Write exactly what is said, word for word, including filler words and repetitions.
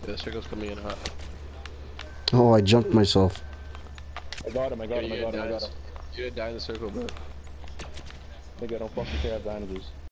Yeah, the circle's coming in hot. Oh, I jumped myself. I got him, I got Yeah, him, I you got him, didn't I die. got him. You didn't die in the circle, bro. Nigga, I don't fucking care advantages.